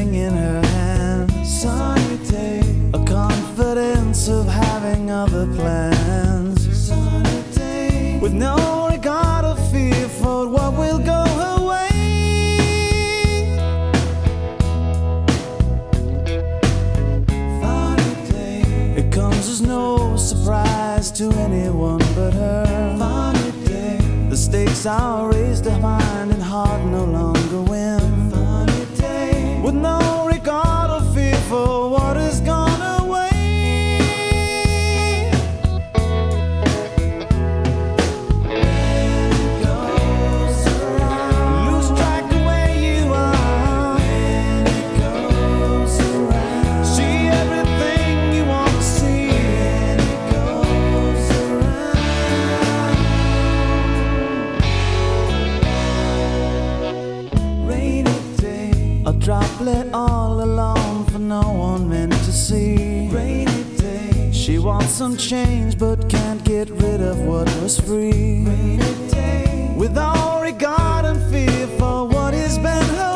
everything in her hands. Sunny day, a confidence of having other plans. Sunny day, with no regard or fear for what will go her way. Funny day, it comes as no surprise to anyone but her. Funny day, the stakes are raised to mind and heart no longer win. Funny day, with no regard or fear for what has gone away. When it goes around, lose track of where you are. When it goes around, see everything you want to see. When it goes around. Rainy day, a droplet all alone for no one meant to see. Rainy day, she wants some change but can't get rid of what was free. Rainy day, with all regard and fear for what has been her